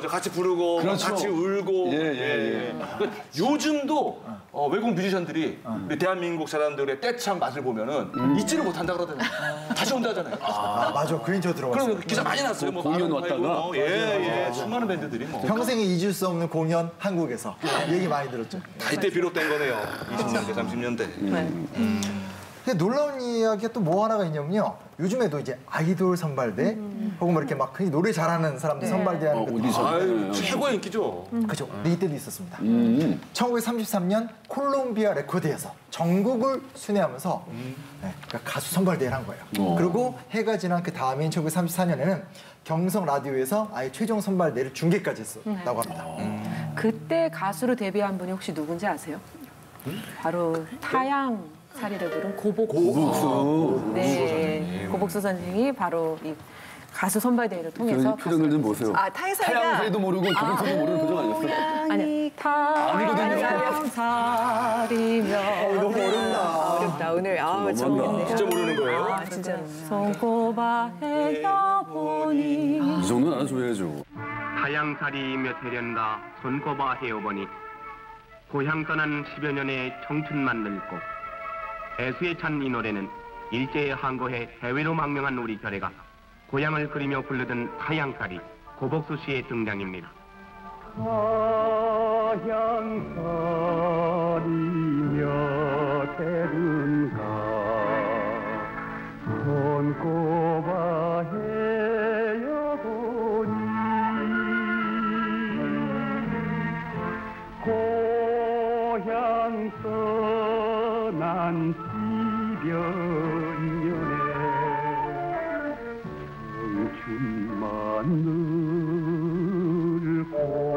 거죠. 같이 부르고 그렇죠. 같이 울고. 예. 그러니까 요즘도 외국 뮤지션들이 우리 대한민국 사람들의 떼창 맛을 보면은 잊지를 못한다 그러더라고요. 다시 온다 하잖아요. 맞아. 그 인저 들어봤어요. 그럼 기사 많이 났어요. 뭐 공연 마룬 왔다가? 파이브, 수많은 밴드들이 뭐. 평생에 잊을 수 없는 공연 한국에서 얘기 많이 들었죠. 다 이때 비롯된 거네요. 20년대, 30년대. 근데 놀라운 이야기가 또 뭐 하나가 있냐면요. 요즘에도 이제 아이돌 선발대 혹은 뭐 이렇게 막 흔히 노래 잘하는 사람들 선발대하는 그 오디션. 최고의 인기죠. 그죠. 근데 이때도 있었습니다. 1933년 콜롬비아 레코드에서 전국을 순회하면서 그러니까 가수 선발대회를 한 거예요. 그리고 해가 지난 그 다음인 1934년에는 경성 라디오에서 아예 최종 선발대회를 중계까지 했었다고 합니다. 그때 가수로 데뷔한 분이 혹시 누군지 아세요? 바로 타양살이를 부른 고복수. 네, 고복수 선생이 바로 이 가수 선발대회를 통해서 표정을 좀 보세요. 아, 타양살이가 타양살이도 모르고 고백소리도 모르는 표정 아니었어요? 아니 타양살이며 너무 어렵다. 어렵다. 오늘 너무한다. 진짜 모르는 거예요? 아, 진짜. 손꼽아 헤어보니 이 정도는 알아줘야죠. 타양살이며 태련다 손꼽아 헤어보니 고향 떠난 10여 년의 청춘만 늙고 애수에 찬 이 노래는 일제에 항거해 해외로 망명한 우리 결애가 고향을 그리며 부르던 타양살이 고복수 씨의 등장입니다. 타양살이며 태른가 손꼽아 헤어보니 고향 떠난 10여 년에 청춘만 늙고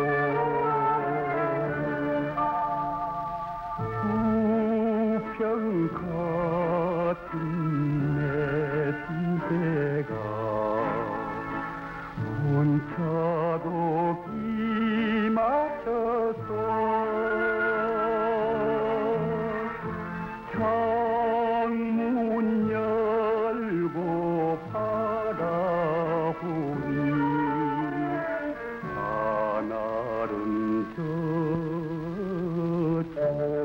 우평 같은 내 시대가 혼자도 비 맞춰서 창문 열고 바라보니 하늘은 저쪽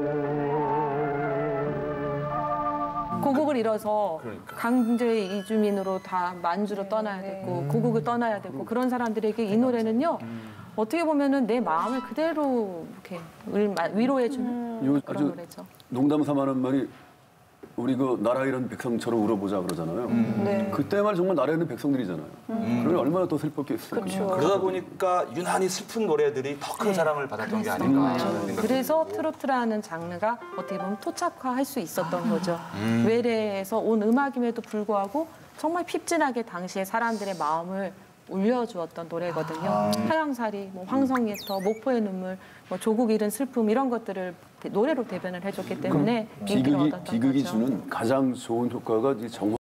고국을 잃어서 강제 이주민으로 다 만주로 떠나야 됐고 고국을 떠나야 됐고 그런 사람들에게 이 노래는요 어떻게 보면은 내 마음을 그대로 이렇게 위로해주는 그런 노래죠. 농담 삼아하는 말이 우리 그 나라 잃은 백성처럼 울어보자 그러잖아요. 그때 말 정말 나라 잃은 백성들이잖아요. 그러면 얼마나 더 슬펐겠어요. 그러다 보니까 유난히 슬픈 노래들이 더 큰 사랑을 받았던 게 아닌가. 그래서 트로트라는 장르가 어떻게 보면 토착화할 수 있었던 거죠. 외래에서 온 음악임에도 불구하고 정말 핍진하게 당시에 사람들의 마음을 울려주었던 노래거든요. 타양살이, 뭐 황성예터, 목포의 눈물, 뭐 조국 잃은 슬픔 이런 것들을 노래로 대변을 해줬기 때문에 인기를 얻었던 비극이 거죠. 주는 가장 좋은 효과가 이 정화